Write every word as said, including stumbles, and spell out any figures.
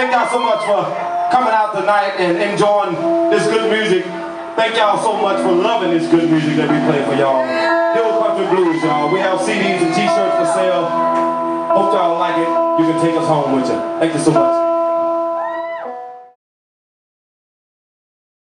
Thank y'all so much for coming out tonight and enjoying this good music. Thank y'all so much for loving this good music that we play for y'all. Hill Country Blues, y'all. We have C Ds and t-shirts for sale. Hope y'all like it. You can take us home with you. Thank you so much.